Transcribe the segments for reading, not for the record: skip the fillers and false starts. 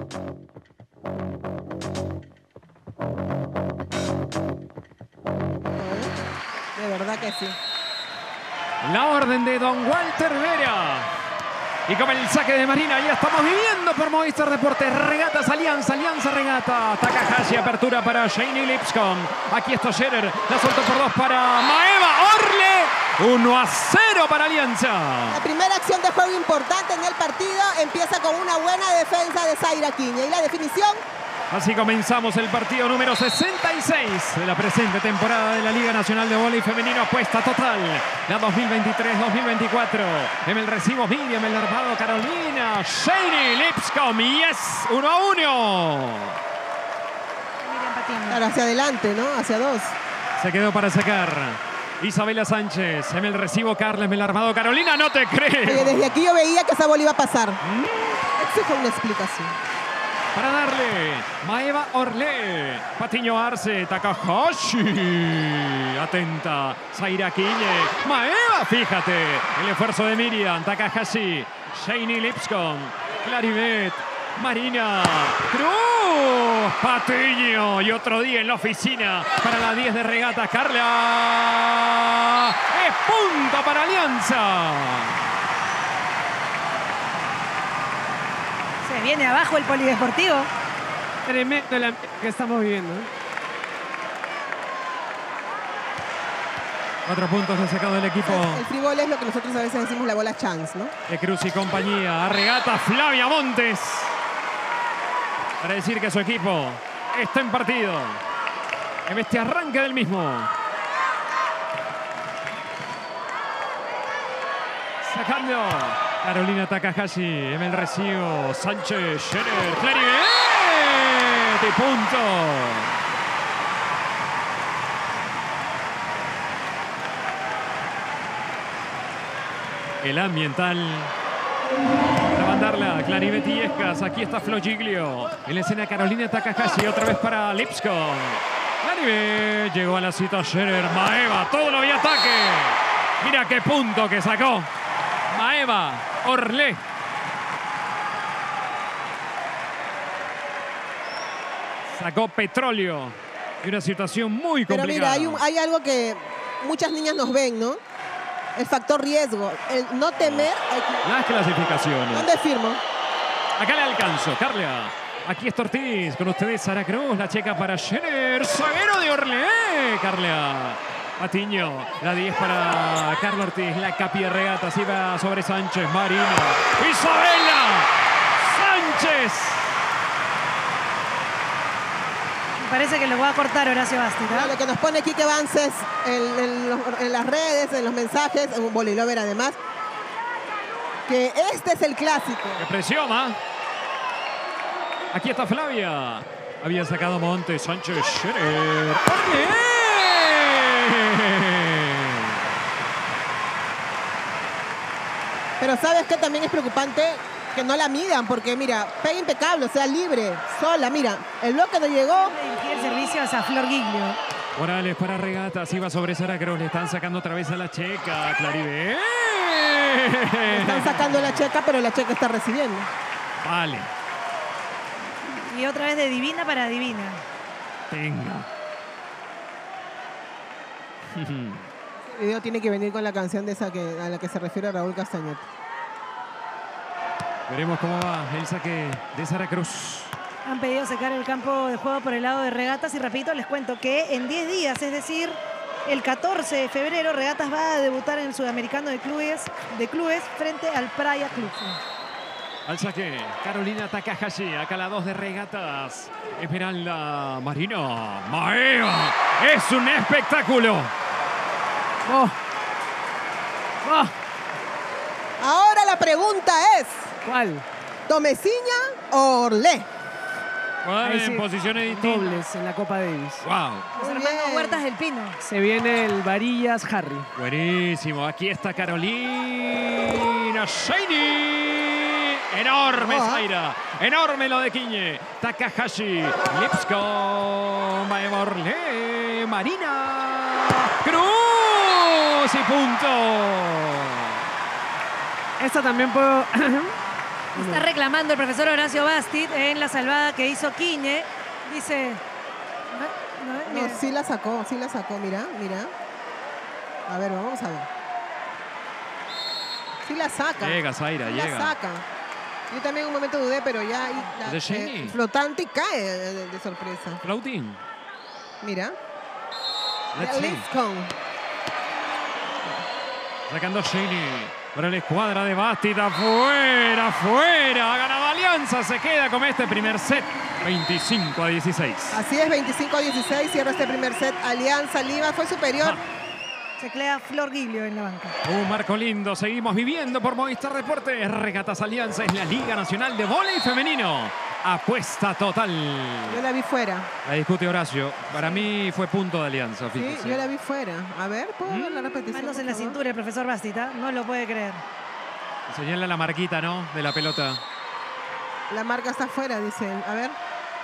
De verdad que sí. La orden de don Walter Vera. Y con el saque de Marina, ya estamos viviendo por Movistar Deportes. Regatas, Alianza, Alianza Regata. Takahashi, apertura para Shane Lipscomb. Aquí está Scherer, la soltó por 2 para Maeva. Orle, 1-0 para Alianza. La primera acción de juego importante en el partido empieza con una buena defensa de Zaira Quiñe. Y la definición. Así comenzamos el partido número 66 de la presente temporada de la Liga Nacional de Vóley Femenino. Apuesta total, la 2023-2024. En el recibo Miriam, el armado Carolina, Shane Lipscomb. Y es 1-1. Claro, hacia adelante, ¿no? Hacia 2. Se quedó para sacar Isabela Sánchez. En el recibo Carles, el armado Carolina. No te creo. Oye, desde aquí yo veía que esa bola iba a pasar. Exijo una explicación. Para darle, Maeva Orle, Patiño Arce, Takahashi, atenta, Zaira Quiñe, Maeva, fíjate, el esfuerzo de Miriam, Takahashi, Shane Lipscomb, Claribet, Marina, Cruz, Patiño, y otro día en la oficina para la 10 de regata, Carla, es punto para Alianza. Se viene abajo el polideportivo. Tremendo el ambiente que estamos viviendo. 4 puntos ha sacado el equipo. El free-ball es lo que nosotros a veces decimos la bola chance, ¿no? De Cruz y compañía. A regata Flavia Montes. Para decir que su equipo está en partido. En este arranque del mismo. Sacando. Carolina Takahashi en el recibo. Sánchez, Scherer, Claribet. Y punto. El ambiental. Para mandarla, Claribet y Escas. Aquí está Flo Giglio. En la escena Carolina Takahashi. Otra vez para Lipscomb. Claribet. Llegó a la cita Scherer. Maeva. Todo lo había ataque. Mira qué punto que sacó. Maeva Orle. Sacó petróleo. Y una situación muy complicada. Pero mira, hay algo que muchas niñas nos ven, ¿no? El factor riesgo. El no temer. Las clasificaciones. ¿Dónde firmo? Acá le alcanzo, Carla. Aquí está Ortiz. Con ustedes Sara Cruz. La checa para Scherer. Zaguero de Orle. Carla. Patiño, la 10 para Carlos Ortiz, la capi de regatas, iba sobre Sánchez, Marina, Isabela Sánchez. Me parece que lo va a cortar Horacio Bástica. Lo que nos pone Quique Vances en las redes, en los mensajes, en un Bolilover además, que este es el clásico. ¡Qué presiona! Aquí está Flavia. Había sacado Montes, Sánchez, Scherer. Pero ¿sabes qué también es preocupante? Que no la midan, porque mira, pega impecable, o sea, libre, sola, mira, el bloque no llegó. El servicio es a Flor Giglio. Morales para regatas, iba sobre Sara Cruz, le están sacando otra vez a la checa, Claribet. Le están sacando la checa, pero la checa está recibiendo. Vale. Y otra vez de Divina para Divina. Venga. El video tiene que venir con la canción de esa a la que se refiere Raúl Castañet. Veremos cómo va el saque de Sara Cruz. Han pedido secar el campo de juego por el lado de Regatas y repito, les cuento que en 10 días, es decir, el 14 de febrero, Regatas va a debutar en el Sudamericano de clubes frente al Praia Club. Al saque, Carolina Takahashi, acá la 2 de Regatas. Esmeralda Marino. Maeva, es un espectáculo. Oh. Oh. Ahora la pregunta es, ¿cuál? ¿Tomeciña o Orle? Ahí sí, En posiciones distintas. dobles en la Copa Davis. Wow. Los hermanos Huertas del Pino. Se viene el Varillas Harry. Buenísimo. Aquí está Carolina Shiny. Enorme Zaira. Enorme lo de Quiñe. Takahashi. Lipscomb. Maeva Orle. Marina. Cruz. Y punto. Esta también puedo Está reclamando el profesor Horacio Bastit en la salvada que hizo Quiñe. Dice... No, sí la sacó, mira. A ver, vamos a ver. Sí la saca. Llega, Zaira, sí llega. La saca. Yo también en un momento dudé, pero ya ahí De Shani. flotante y cae de sorpresa. Floating. Mira. Let's see. Lipscomb. Sacando Shani. Para la escuadra de Bastit. Afuera. Ganaba Alianza. Se queda con este primer set. 25-16. Así es, 25-16. Cierra este primer set. Alianza Lima fue superior. Se queda Flor Giglio en la banca. Un marco lindo. Seguimos viviendo por Movistar Deportes. Regatas Alianza es la Liga Nacional de Vóley Femenino. Apuesta total. Yo la vi fuera. La discute Horacio. Para mí fue punto de Alianza. Sí, Fíjese. yo la vi fuera. A ver, ¿puedo ver la repetición? Manos en por la favor? cintura el profesor Bastit, ¿ah? No lo puede creer. Señala la marquita, ¿no? De la pelota. La marca está fuera, dice él. A ver.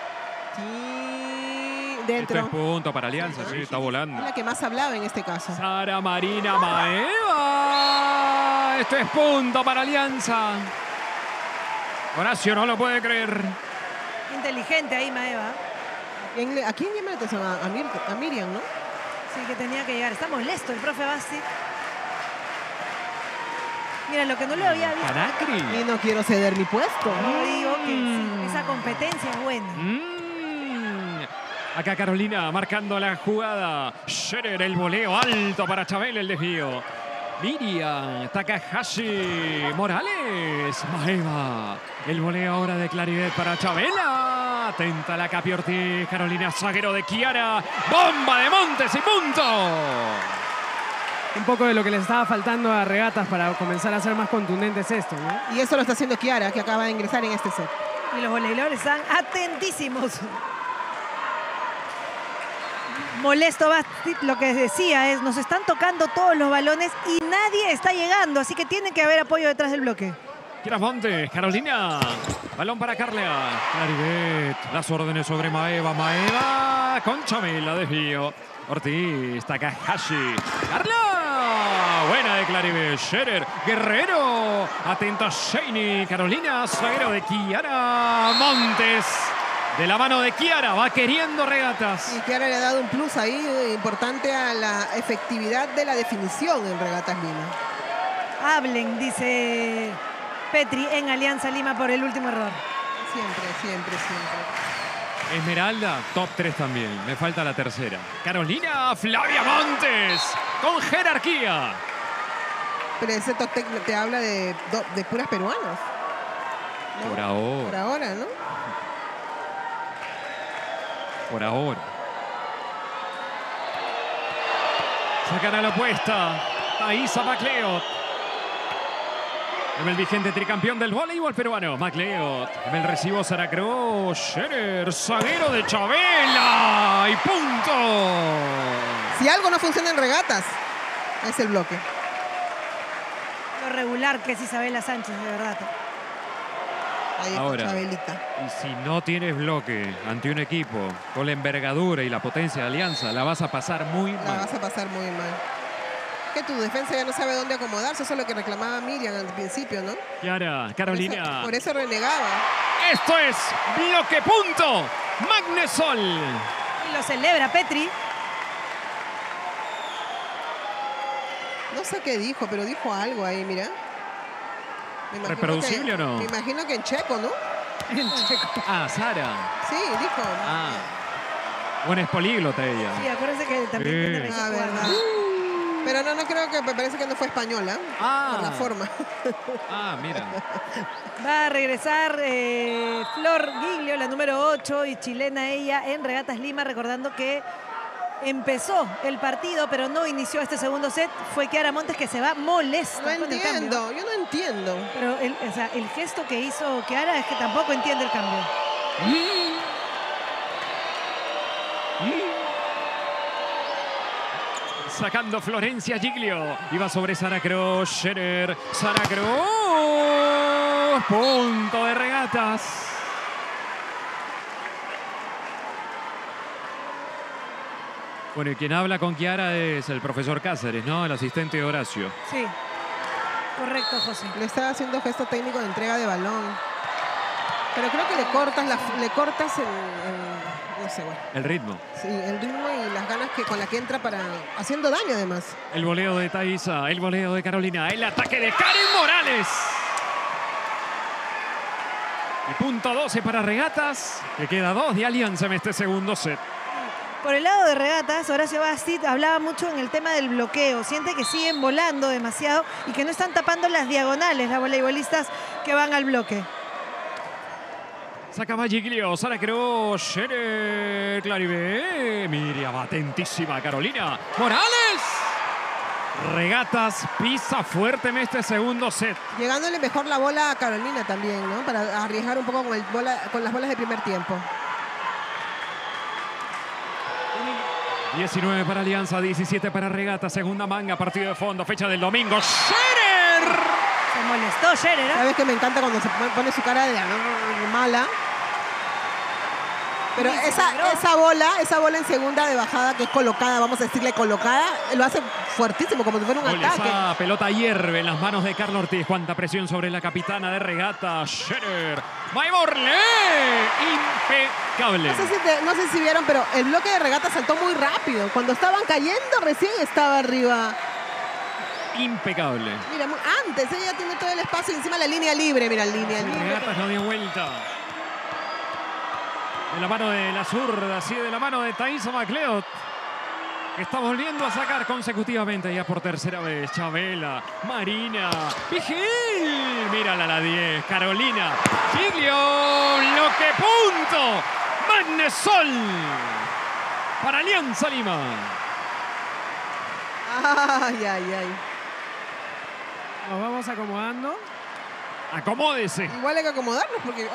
Sí, dentro. Esto es punto para Alianza, sí, está Es volando. la que más hablaba en este caso. Sara Marina Maeva. Esto es punto para Alianza. Horacio no lo puede creer. Inteligente ahí, Maeva. ¿A quién llama la atención? A Miriam, ¿no? Sí, que tenía que llegar. Está molesto el profe Bastit. Mira, lo que no lo había visto. Canacri. Y no quiero ceder mi puesto. Yo digo que sí, esa competencia es buena. Acá Carolina marcando la jugada. Scherer, el voleo alto para Chabel, el desvío. Miriam, Takahashi, Morales, Maeva. El voleo ahora de Claridad para Chabela. Atenta la Capi Ortiz, Carolina, zaguero de Kiara. Bomba de Montes y punto. Un poco de lo que les estaba faltando a Regatas para comenzar a ser más contundentes esto, ¿no? Y eso lo está haciendo Kiara, que acaba de ingresar en este set. Y los voleibolores están atentísimos. Molesto Bastit, lo que decía es, nos están tocando todos los balones y nadie está llegando, así que tiene que haber apoyo detrás del bloque. Kiara Montes, Carolina. Balón para Carla. Clarivet. Las órdenes sobre Maeva. Maeva con Chabela, desvío. Ortiz, Takahashi. Carla. Buena de Clarivet. Scherer. Guerrero. Atento Shani. Carolina. Zaguero de Kiara. Montes. De la mano de Kiara. Va queriendo Regatas. Y Kiara le ha dado un plus ahí importante a la efectividad de la definición en Regatas Lima. Hablen, dice Petri en Alianza Lima por el último error. Siempre. Esmeralda, top 3 también. Me falta la tercera. Carolina. Flavia Montes. Con jerarquía. Pero ese top te habla de puras peruanas. ¿No? Por ahora. Por ahora, ¿no? Por ahora. Sacan a la opuesta. Thaisa MacLeod. En el vigente tricampeón del voleibol peruano, MacLeod. En el recibo Saracro. Scherer, zaguero de Chabela. Y punto. Si algo no funciona en Regatas, es el bloque. Lo regular que es Isabela Sánchez, de verdad. Ahí está Ahora. Chabelita. Y si no tienes bloque ante un equipo con la envergadura y la potencia de Alianza, la vas a pasar muy La mal. vas a pasar muy mal. Que tu defensa ya no sabe dónde acomodarse. Eso es lo que reclamaba Miriam al principio, ¿no? Kiara, Carolina. Por eso renegaba. Esto es bloque punto. Magnesol. Y lo celebra Petri. No sé qué dijo, pero dijo algo ahí, mira. Me imagino ¿Reproducible que- o no? Me imagino que en checo, ¿no? Ah, Sara. Sí, dijo. Ah. Bueno, es políglota ella. Sí, acuérdense que también tiene raíces Ah, cubanas. verdad. Pero no creo que, me parece que no fue española. Ah. Por la forma. Ah, mira. Va a regresar Flor Giglio, la número 8 y chilena ella en Regatas Lima, recordando que empezó el partido, pero no inició este segundo set. Fue Kiara Montes que se va molesta No con el cambio. entiendo, yo no entiendo. Pero el gesto que hizo Kiara es que tampoco entiende el cambio. Sacando Florencia Giglio. Iba sobre Sara Cross. Scherer. Sara Cross. Punto de Regatas. Bueno, y quien habla con Kiara es el profesor Cáceres, ¿no? El asistente de Horacio. Sí. Correcto, José. Le estaba haciendo gesto técnico de entrega de balón. Pero creo que le cortas no sé, bueno. El ritmo. Sí, el ritmo y las ganas con la que entra haciendo daño además. El voleo de Thaisa, el voleo de Carolina, el ataque de Karen Morales. Y punto 12 para Regatas, que queda 2 de Alianza en este segundo set. Por el lado de Regatas, Horacio Bastit hablaba mucho en el tema del bloqueo. Siente que siguen volando demasiado y que no están tapando las diagonales las voleibolistas que van al bloque. Saca Giglio, Sara creó Scherer, Claribé. Miriam, atentísima Carolina. Morales. Regatas pisa fuerte en este segundo set. Llegándole mejor la bola a Carolina también, ¿no? Para arriesgar un poco con las bolas de primer tiempo. 19 para Alianza, 17 para Regatas. Segunda manga, partido de fondo, fecha del domingo. Scherer. Se molestó Scherer, ¿eh? Sabes que me encanta cuando se pone su cara de mala. Pero esa bola en segunda de bajada que es colocada, vamos a decirle colocada, lo hace fuertísimo, como si fuera un ataque. Esa pelota hierve en las manos de Carla Ortiz. Cuánta presión sobre la capitana de Regata, Scherer. Maimorle, impecable. No sé si vieron, pero el bloque de Regata saltó muy rápido. Cuando estaban cayendo, recién estaba arriba. Impecable. Mira, antes ella tiene todo el espacio encima la línea libre. Mira, línea libre. Regatas no dio vuelta. De la mano de la zurda, sí, de la mano de Thaisa McLeod, que está volviendo a sacar consecutivamente ya por tercera vez. Chabela, Marina, Vigil, mírala la 10, Carolina, Giglio, lo que punto, Magnesol, para Alianza Lima. Ay, ay, ay. Nos vamos acomodando. Acomódese. Igual hay que acomodarnos porque...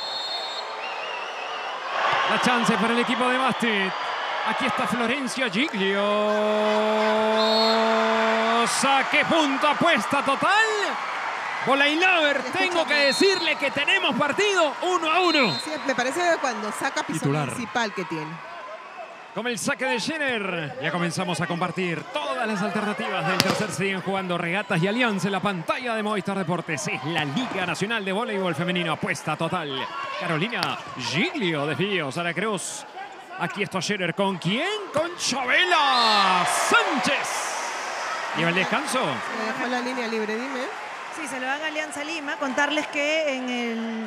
La chance para el equipo de Bastit. Aquí está Florencia Giglio. Saque, punto, apuesta total. Volailover, tengo que decirle que tenemos partido 1-1. Así es, me parece que cuando saca piso Titular. principal que tiene. Con el saque de Scherer, ya comenzamos a compartir todas las alternativas del tercer. Siguen jugando Regatas y Alianza en la pantalla de Movistar Deportes. Es la Liga Nacional de Voleibol Femenino. Apuesta total. Carolina Giglio, desvío, Sara Cruz. Aquí está Scherer. ¿Con quién? Con Chabela Sánchez. ¿Lleva el descanso? Me dejó la línea libre, dime. Sí, se lo dan a Alianza Lima. Contarles que en el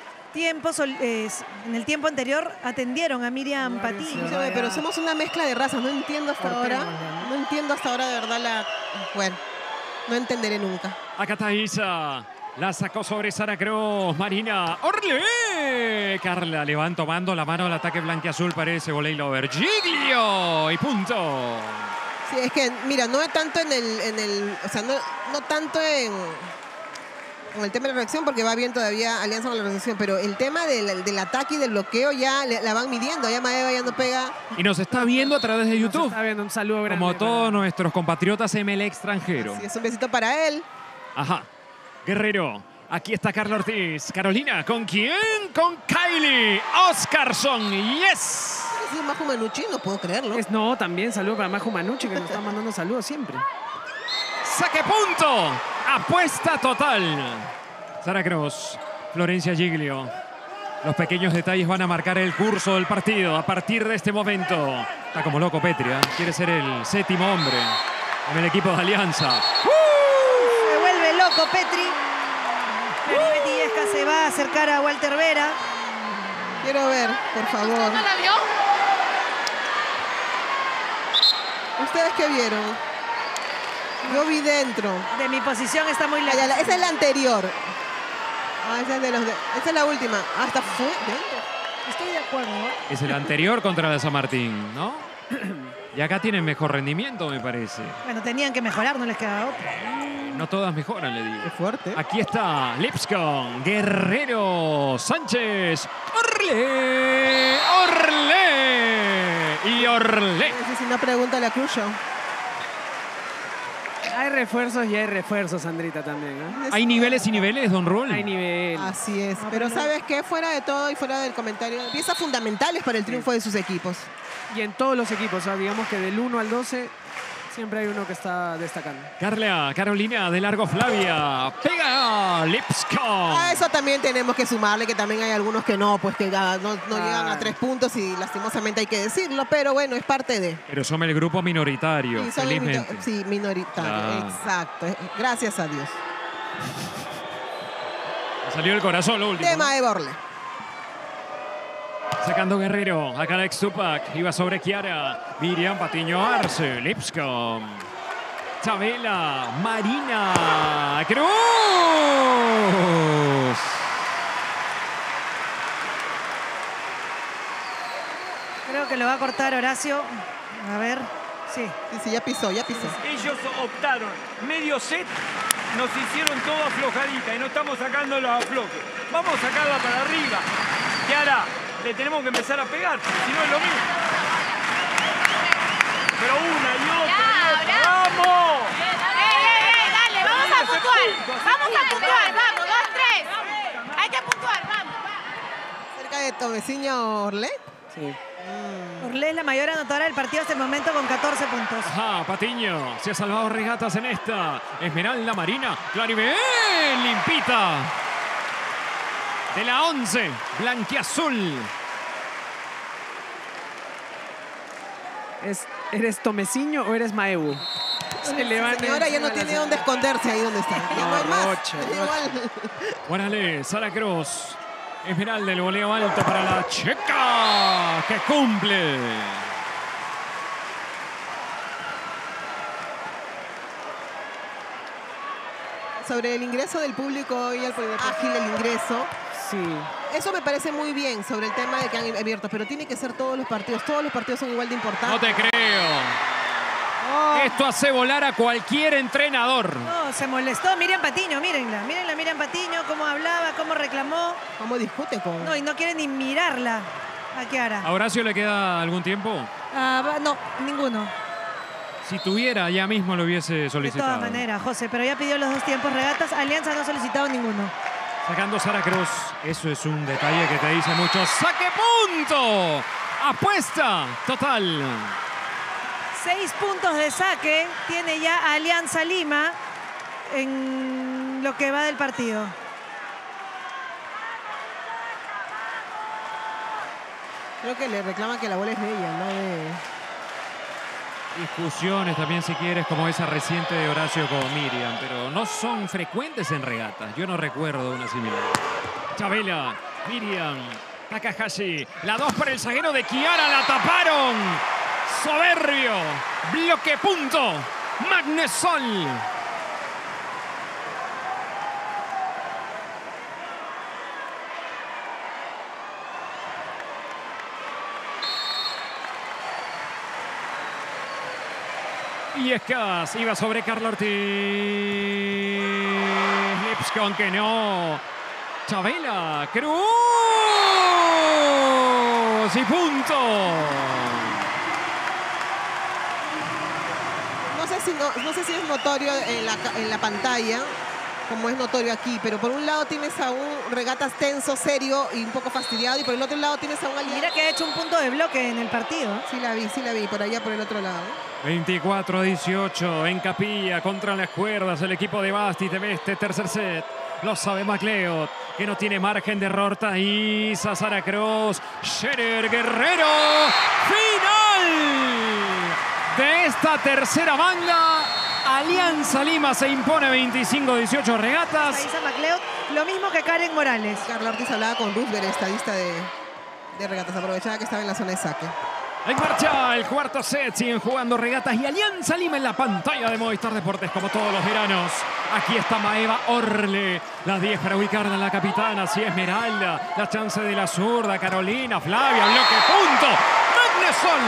tiempo anterior atendieron a Miriam Patiño. Escúchame, pero somos una mezcla de razas. No entiendo hasta ahora. No entiendo hasta ahora de verdad Bueno, no entenderé nunca. Acá Thaisa. La sacó sobre Sara Cruz. Marina Orle. Carla le van tomando la mano al ataque blanquiazul. Parece Volailover. Giglio. Y punto. Sí, es que, mira, no es tanto o sea, no tanto con el tema de la reacción, porque va bien todavía Alianza con la reacción, pero el tema del ataque y del bloqueo ya la van midiendo. Ya Maeva ya no pega. Y nos está viendo a través de YouTube. Nos está viendo, un saludo grande. Como todos nuestros compatriotas en el extranjero. Así es, un besito para él. Ajá. Guerrero. Aquí está Carla Ortiz. Carolina, ¿con quién? Con Kylie Oscarson. ¡Yes! Es Maju Manucci, no puedo creerlo. No, también saludo para Maju Manucci, que nos está mandando saludos siempre. ¡Saque punto! Apuesta total. Sara Cruz, Florencia Giglio. Los pequeños detalles van a marcar el curso del partido a partir de este momento. Está como loco Petri, ¿eh? Quiere ser el séptimo hombre en el equipo de Alianza. Se vuelve loco Petri. Betty Yesca se va a acercar a Walter Vera. Quiero ver, por favor. ¿No la vio? ¿Ustedes qué vieron? Yo vi dentro. De mi posición está muy lejos. Esa es la anterior. Esa es la última. Hasta fue dentro. Estoy de acuerdo. Es el anterior contra la San Martín, ¿no? Y acá tienen mejor rendimiento, me parece. Bueno, tenían que mejorar, no les quedaba otra. No todas mejoran, le digo. Qué fuerte. Aquí está Lipscomb, Guerrero, Sánchez, Orle, Orle y Orle. Si no, pregúntale a Cruz Show. Hay refuerzos y hay refuerzos, Sandrita, también. ¿Eh? ¿Hay niveles y niveles, Don Rul? Hay nivel. Así es. Pero ¿sabes qué? Fuera de todo y fuera del comentario, piezas fundamentales para el triunfo de sus equipos. Y en todos los equipos, o sea, digamos que del 1 al 12 Siempre hay uno que está destacando. Carolina de largo Flavia. Pega Lipscomb. A eso también tenemos que sumarle que también hay algunos que no, pues que no llegan a 3 puntos y lastimosamente hay que decirlo, pero bueno, es parte de. Pero son el grupo minoritario, Sí, son felizmente. sí, minoritario, Claro. exacto. Gracias a Dios. Salió el corazón lo último. Tema de Borle. Sacando Guerrero. Acá Alex Tupac. Iba sobre Kiara. Miriam Patiño Arce. Lipscomb. Chabela. Marina. Cruz. Creo que lo va a cortar Horacio. A ver. Sí. Sí, ya pisó, ya pisó. Ellos optaron medio set, nos hicieron todo aflojadita y no estamos sacando los aflojes. Vamos a sacarla para arriba. Y ahora le tenemos que empezar a pegar, si no es lo mismo. Pero una y otra. ¡Vamos! Dale, vamos a puntuar. Vamos a puntuar, vamos, 2, 3. Hay que puntuar, vamos. Cerca de Tomeciño Orlé. Sí. Orlé es la mayor anotadora del partido hasta el momento con 14 puntos. Ajá, Patiño. Se ha salvado Regatas en esta. Esmeralda Marina. Claribel. Limpita. De la 11. Blanquiazul. ¿Eres Tomeciño o eres Maebu? Se le van Señora ya no encima tiene las- dónde esconderse ahí donde está. Ya no hay más. Roche, Igual. Guarale, Sara Cruz. Esmeralda, el voleo alto para la checa, que cumple. Sobre el ingreso del público hoy al ágil el ingreso. Sí. Eso me parece muy bien sobre el tema de que han abierto, pero tiene que ser todos los partidos. Todos los partidos son igual de importantes. No te creo. Oh, Esto hace volar a cualquier entrenador. no, se molestó. Miriam Patiño, mírenla. Mírenla, Miriam Patiño, cómo hablaba, cómo reclamó. ¿Cómo discute con...? No, y no quiere ni mirarla a Kiara. ¿A Horacio le queda algún tiempo? No, ninguno. Si tuviera, ya mismo lo hubiese De solicitado. todas maneras, José, pero ya pidió los 2 tiempos Regatas. Alianza no ha solicitado ninguno. Sacando Sara Cruz. Eso es un detalle que te dice mucho. ¡Saque punto! Apuesta total. 6 puntos de saque tiene ya Alianza Lima en lo que va del partido. Creo que le reclama que la bola es de ella, no de... Discusiones también, si quieres, como esa reciente de Horacio con Miriam, pero no son frecuentes en regatas. Yo no recuerdo una similar. Chabela, Miriam, Takahashi, la 2 para el zaguero de Kiara, la taparon. Soberbio, bloque punto, Magnesol. Y Escas iba sobre Carla Ortiz. Lipscomb que no. Chabela, Cruz. Y punto. No sé si es notorio en la pantalla, como es notorio aquí, pero por un lado tienes a un Regatas tenso, serio y un poco fastidiado, y por el otro lado tienes a un Alianza. Mira que ha hecho un punto de bloque en el partido. Sí la vi, por allá por el otro lado. 24-18 en Capilla contra las cuerdas. El equipo de Basti de este tercer set. Lo sabe MacLeod, que no tiene margen de error. Thaisa, Sara Cruz, Scherer, Guerrero. ¡Final! De esta tercera banda, Alianza Lima se impone 25-18 Regatas. Thaisa MacLeod, lo mismo que Karen Morales. Carla Ortiz hablaba con Roosevelt, estadista de Regatas, aprovechaba que estaba en la zona de saque. En marcha el cuarto set, siguen jugando Regatas y Alianza Lima en la pantalla de Movistar Deportes como todos los veranos. Aquí está Maeva Orle, las 10 para ubicarla en la capitana, así Esmeralda, la chance de la zurda, Carolina, Flavia, bloque, punto, Magnesol.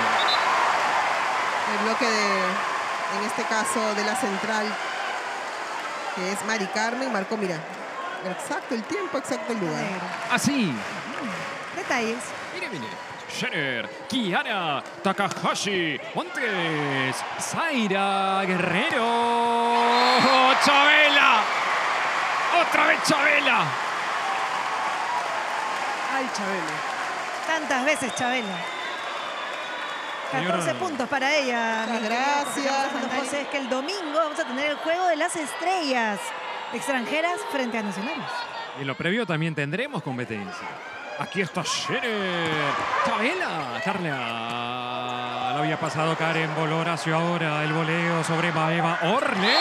El bloque en este caso, de la central, que es Mari Carmen, marcó, mira, exacto el tiempo, exacto el lugar. Negro. Así, Detalles. mire, mire. Scherer, Kiara, Takahashi, Montes, Zaira, Guerrero, Chabela, otra vez Chabela. Ay, Chabela. Tantas veces Chabela. 14 puntos para ella. Muchas gracias. José, es que el domingo vamos a tener el juego de las estrellas extranjeras frente a nacionales. Y en lo previo también tendremos competencia. Aquí está Scherer. Chabela. Carla. Lo había pasado Karen. Voló Horacio ahora. El voleo sobre Maeva Orle.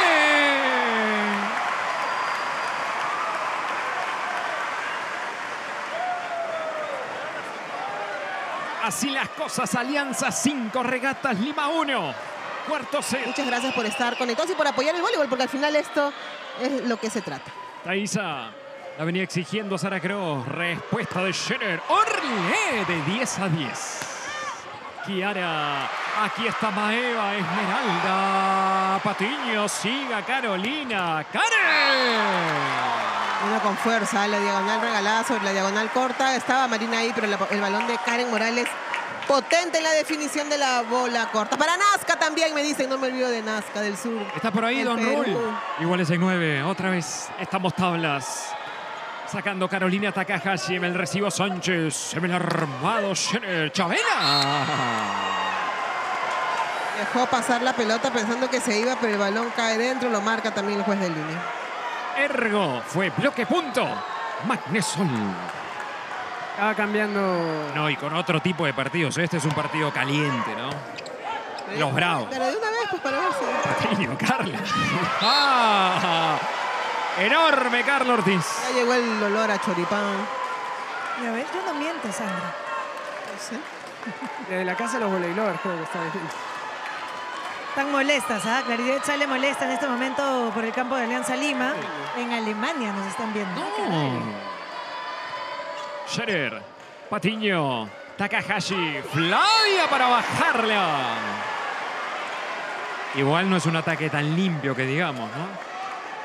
Así las cosas. Alianza 5, Regatas Lima 1. Cuarto set. Muchas gracias por estar conectados y por apoyar el voleibol, porque al final esto es lo que se trata. Thaisa la venía exigiendo a Sara Cross. Respuesta de Scherer. Orle de 10 a 10. Kiara. Aquí está Maeva. Esmeralda. Patiño. Siga Carolina. ¡Karen! Una con fuerza, la diagonal regalada sobre la diagonal corta. Estaba Marina ahí, pero el balón de Karen Morales potente en la definición de la bola corta. Para Nazca también, me dicen, no me olvido de Nazca del sur. Está por ahí Don Rul. Igual es en 9. Otra vez estamos tablas. Sacando Carolina Takahashi en el recibo Sánchez. En el armado Scherer. Chabela. Dejó pasar la pelota pensando que se iba, pero el balón cae dentro. Lo marca también el juez de línea. Ergo fue bloque punto. Magnesol. Estaba cambiando. No, y con otro tipo de partidos. Este es un partido caliente, ¿no? Los Bravos. Pero de una vez, pues, para verse. Patiño, Carla. ¡Ah! Enorme Carlos Ortiz. Ya llegó el olor a choripán. Ya ves, tú no mientes, Sandra. No sé. Desde la casa de los voleilovers creo que está bien. Están molestas, ¿ah? Claridad sale molesta en este momento por el campo de Alianza Lima. En Alemania nos están viendo. Scherer, Patiño, Takahashi, Flavia para bajarla. Igual no es un ataque tan limpio que digamos, ¿no?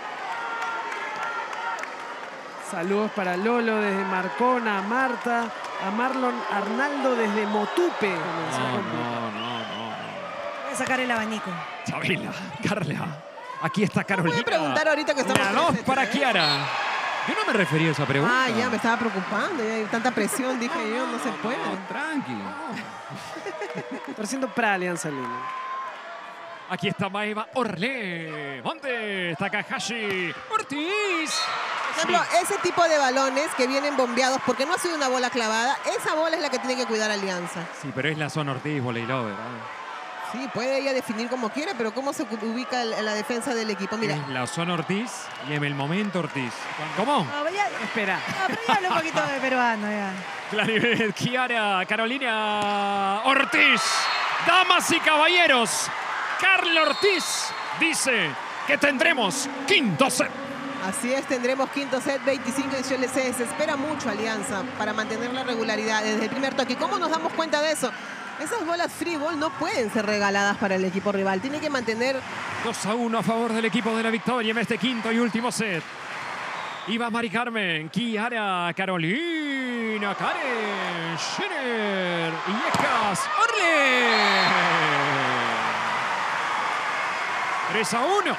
Saludos para Lolo desde Marcona, Marta, a Marlon Arnaldo desde Motupe. No. Voy a sacar el abanico. Chabela, Carla. Aquí está Carolina. Voy a preguntar ahorita que estamos... La 2 para Kiara. Yo no me refería a esa pregunta. Ah, ya me estaba preocupando. Ya hay tanta presión, dije yo, no se puede. Tranqui. Está siendo para Alianza Lima. Aquí está Maeva Orle. Montes, Takahashi, Ortiz. Por ejemplo, ese tipo de balones que vienen bombeados porque no ha sido una bola clavada, esa bola es la que tiene que cuidar Alianza. Sí, pero es la zona Ortiz, voleilover. Sí, puede ella definir como quiere, pero ¿cómo se ubica la defensa del equipo? Mira. Es la zona Ortiz y en el momento Ortiz. ¿Cómo? No, ya, Espera. pero ya hablo un poquito de peruano, ya. Claribet, Kiara, Carolina Ortiz. Damas y caballeros, Carla Ortiz dice que tendremos quinto set. Así es, tendremos quinto set, 25-18. Se espera mucho Alianza para mantener la regularidad desde el primer toque. ¿Cómo nos damos cuenta de eso? Esas bolas free ball no pueden ser regaladas para el equipo rival. Tiene que mantener... 2-1 a favor del equipo de la victoria en este quinto y último set. Iba Mari Carmen, Kiara, Carolina, Karen, Scherer, Illescas, Orle. 3-1.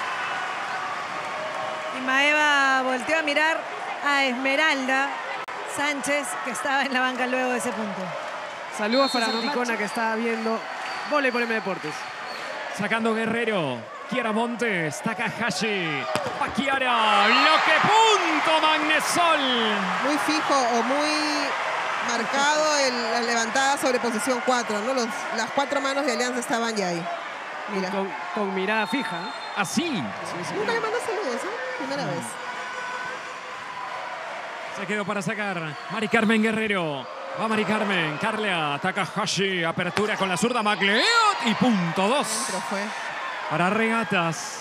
Y Maeva volteó a mirar a Esmeralda Sánchez, que estaba en la banca luego de ese punto. Saludos para Maricona que está viendo Voleibol M Deportes. Sacando Guerrero, Kiara Montes, Takahashi, pa Kiara, bloque punto, Magnesol. Muy fijo o muy marcado la levantada sobre posición 4, ¿no? Las 4 manos de Alianza estaban ya ahí. Mira. Con mirada fija. Así. Nunca le mandó saludos, ¿eh? Primera vez. Se quedó para sacar Mari Carmen Guerrero. Va Mari Carmen, Carla, Takahashi, apertura con la zurda, MacLeod y punto 2 fue. para Regatas.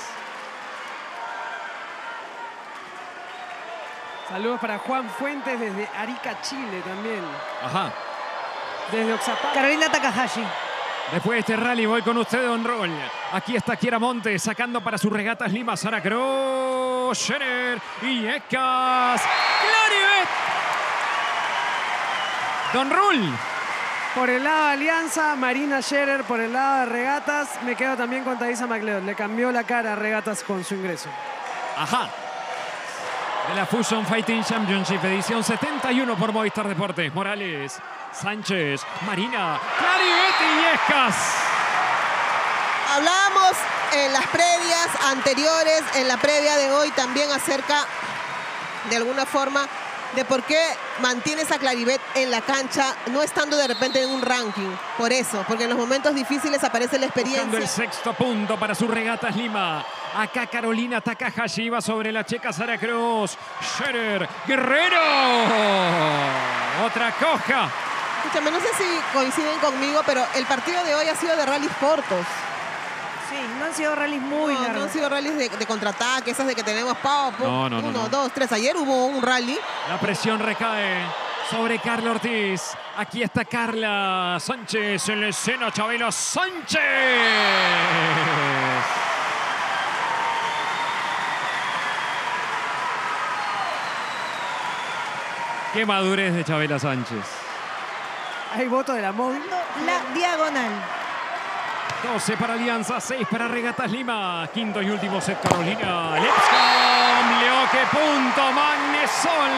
Saludos para Juan Fuentes desde Arica, Chile también. Ajá. Desde Oxapampa. Carolina Takahashi. Después de este rally voy con usted, Don Rol. Aquí está Kiara Montes sacando para sus Regatas Lima, Sara Cross, Scherer y Ecas. ¡Claribet! Don Rul. Por el lado de Alianza, Marina Scherer. Por el lado de Regatas, me quedo también con Thaisa MacLeod. Le cambió la cara a Regatas con su ingreso. Ajá. de la Fusion Fighting Championship, edición 71 por Movistar Deportes. Morales, Sánchez, Marina, Clarivetti y Escas. Hablábamos en las previas anteriores, en la previa de hoy también acerca, de alguna forma, de por qué mantiene a Clarivet en la cancha, no estando de repente en un ranking. Por eso, porque en los momentos difíciles aparece la experiencia. Buscando el sexto punto para sus Regatas Lima. Acá Carolina Takahashi va sobre la checa Sara Cruz. Scherer, Guerrero. Otra coja. Escúchame, no sé si coinciden conmigo, pero el partido de hoy ha sido de rallies cortos. Sí, no han sido rallies muy No largos. han sido rallies de contraataque, esas de que tenemos No. 1, 2, 3. Ayer hubo un rally. La presión recae sobre Carla Ortiz. Aquí está Carla Sánchez en la escena. Chabela Sánchez. Qué madurez de Chabela Sánchez. Hay voto de la móvil. La diagonal. 12 para Alianza, 6 para Regatas Lima. Quinto y último set Carolina. Lipscomb, Leoque, punto, Magnesol.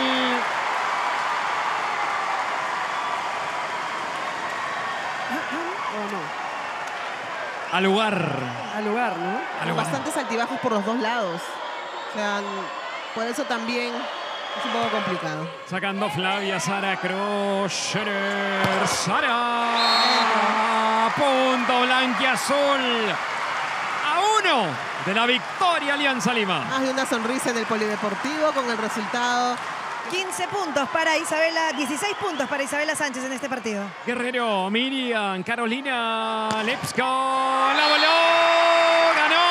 ¿O no? Al lugar. Al lugar, ¿no? Al lugar. Bastantes altibajos por los dos lados. O sea, por eso también es un poco complicado. Sacando Flavia, Sara Cruz, Scherer, Sara. Punto blanquiazul. A 1 de la victoria Alianza Lima. Más de una sonrisa en el polideportivo con el resultado. 15 puntos para Isabela, 16 puntos para Isabela Sánchez en este partido. Guerrero, Miriam, Carolina, Lipscomb, la voló, ganó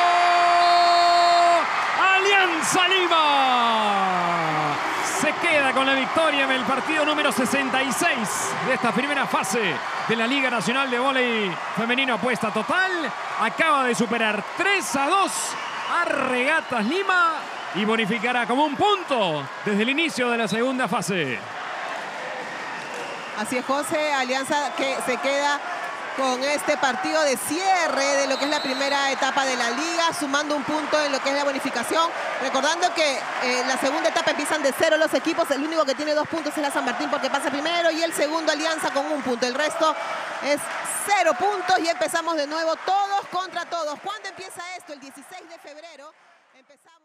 Alianza Lima. Se queda con la victoria en el partido número 66 de esta primera fase de la Liga Nacional de Vóley Femenino Apuesta Total. Acaba de superar 3-2 a Regatas Lima y bonificará como un punto desde el inicio de la segunda fase. Así es, José. Alianza que se queda con este partido de cierre de lo que es la primera etapa de la liga, sumando un punto en lo que es la bonificación. Recordando que la segunda etapa empiezan de 0 los equipos. El único que tiene 2 puntos es la San Martín porque pasa primero, y el segundo Alianza con 1 punto. El resto es 0 puntos y empezamos de nuevo todos contra todos. ¿Cuándo empieza esto? El 16 de febrero. Empezamos.